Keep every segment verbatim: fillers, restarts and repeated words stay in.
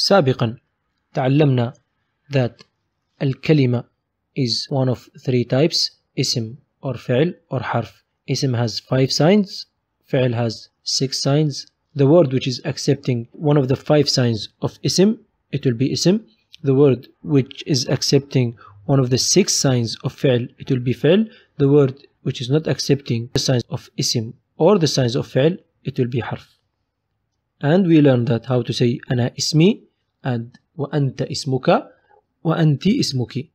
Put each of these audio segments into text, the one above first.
سابقا تعلمنا that الكلمة is one of three types: اسم or فعل or حرف. اسم has five signs, فعل has six signs. The word which is accepting one of the five signs of اسم, it will be اسم. The word which is accepting one of the six signs of فعل, it will be فعل. The word which is not accepting the signs of اسم or the signs of فعل, it will be حرف. And we learned that how to say أنا اسمي and وأنت اسمك وأنت اسمك.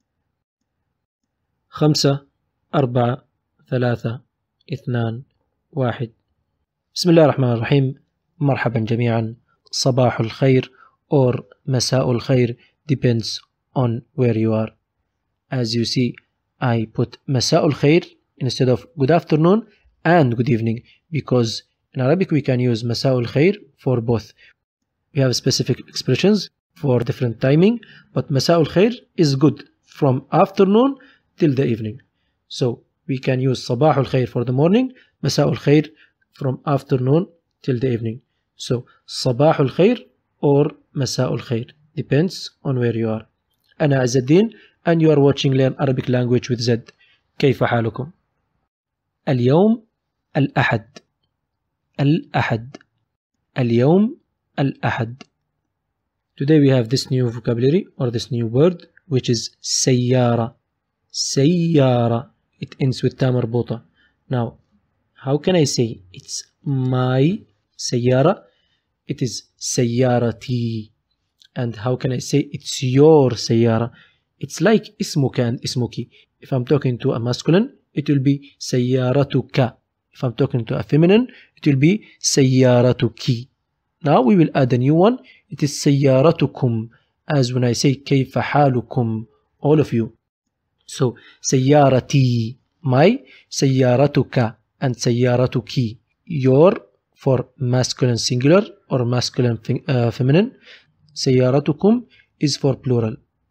خمسة أربعة ثلاثة اثنان واحد. بسم الله الرحمن الرحيم. مرحبا جميعا. صباح الخير or مساء الخير depends on where you are. As you see, I put مساء الخير instead of good afternoon and good evening because in Arabic we can use مساء الخير for both. We have specific expressions for different timing, but مساء الخير is good from afternoon till the evening. So we can use صباح الخير for the morning, مساء الخير from afternoon till the evening. So صباح الخير or مساء الخير depends on where you are. أنا عز الدين and you are watching Learn Arabic Language with Zed. كيف حالكم؟ اليوم الأحد. الأحد. اليوم الأحد. Today we have this new vocabulary or this new word which is سيارة. سيارة. It ends with تا مربوطة. Now, how can I say it's my سيارة? It is سيارتي. And how can I say it's your سيارة? It's like اسمك and اسمك. If I'm talking to a masculine, it will be سيارتك. If I'm talking to a feminine, it will be سيارتك. Now we will add a new one. It is سيارتكم, as when I say كيف حالكم, all of you. So سيارتي my, سيارتك and سيارتك your for masculine singular or masculine uh, feminine. سيارتكم is for plural.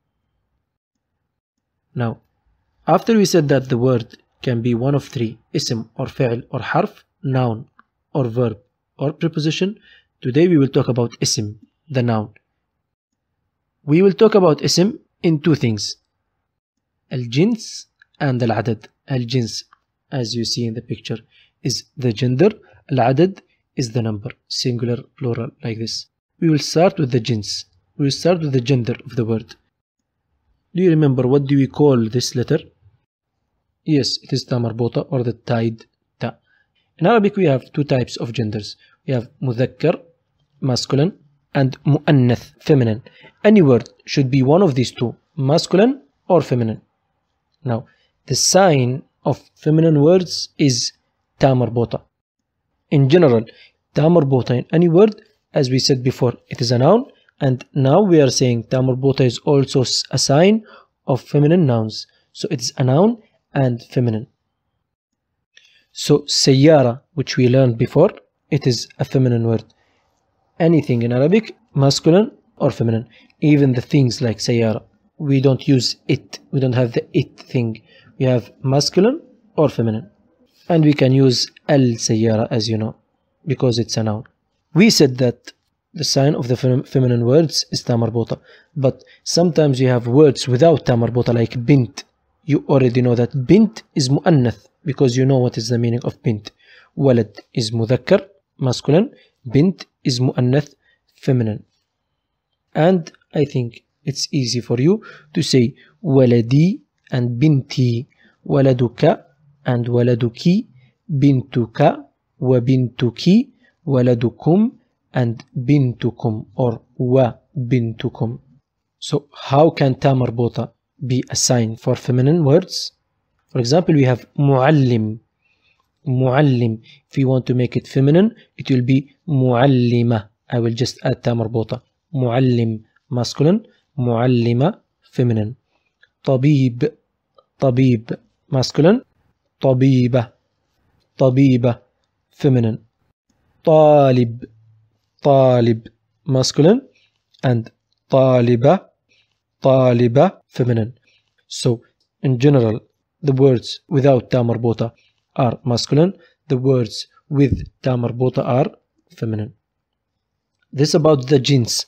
Now, after we said that the word can be one of three: اسم or فعل or حرف, noun or verb or preposition, today we will talk about اسم, the noun. We will talk about اسم in two things: الجنس and العدد. الجنس, as you see in the picture, is the gender. العدد is the number, singular, plural, like this. We will start with the jins. We will start with the gender of the word. Do you remember what do we call this letter? Yes, it is ta marbota or the tied ta. In Arabic we have two types of genders. We have mudhakkar, masculine, and mu'annath, feminine. Any word should be one of these two, masculine or feminine. Now, the sign of feminine words is ta marbota. In general, ta marbota in any word, as we said before, it is a noun, and now we are saying ta marbota is also a sign of feminine nouns. So it is a noun and feminine. So sayyara, which we learned before, it is a feminine word. Anything in Arabic, masculine or feminine. Even the things like sayyara, we don't use it. We don't have the it thing. We have masculine or feminine. And we can use al-sayyara, as you know, because it's a noun. We said that the sign of the fem feminine words is ta marbota, but sometimes you have words without ta marbota, like bint. You already know that bint is mu'annath because you know what is the meaning of bint. Walad is mudhakkar, masculine. Bint is mu'annath, feminine. And I think it's easy for you to say waladi and binti, waladuka and waladuki, bintuka wa bintuki, waladukum and bintukum or wa bintukum. So how can ta marbota be a sign for feminine words? For example, we have muallim. Muallim. If you want to make it feminine, it will be muallima. I will just add ta marbota. Muallim, masculine. Muallima, feminine. Tabib. Tabib, masculine. Tabiba. Tabiba, feminine. Talib. Talib, masculine. And Taliba. Taliba, feminine. So, in general, the words without ta marbota are masculine. The words with ta marbota are feminine. This about the jins.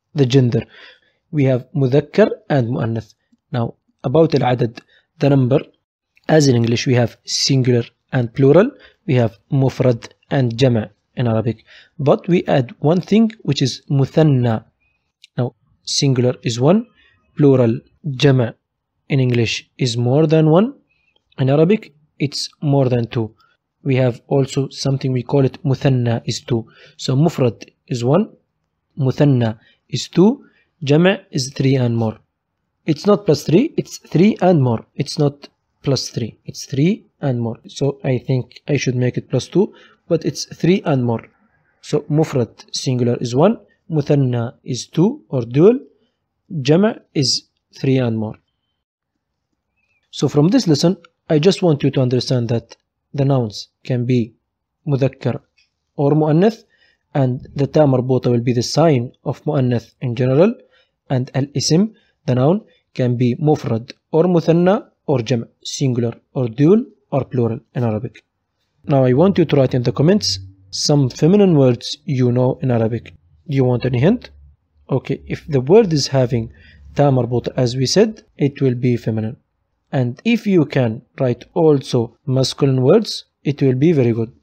the gender. We have مذكر and مؤنث. Now about العدد, the number, as in English we have singular and plural, we have مفرد and جمع in Arabic, but we add one thing which is مثنى. Now singular is one, plural جمع in English is more than one, in Arabic it's more than two. We have also something we call it مثنى is two. So مفرد is one, مثنى is two, جمع is three and more. It's not plus three, it's three and more. It's not plus three, it's three and more. So I think I should make it plus two, but it's three and more. So مفرد singular is one, مثنى is two or dual, جمع is three and more. So from this lesson, I just want you to understand that the nouns can be مذكر or مؤنث, and the تا مربوطة will be the sign of مؤنث in general, and الاسم, the noun, can be مفرد or مثنى or جمع, singular or dual or plural in Arabic. Now I want you to write in the comments some feminine words you know in Arabic. Do you want any hint? Okay, if the word is having تا مربوطة as we said, it will be feminine. And if you can write also masculine words, it will be very good.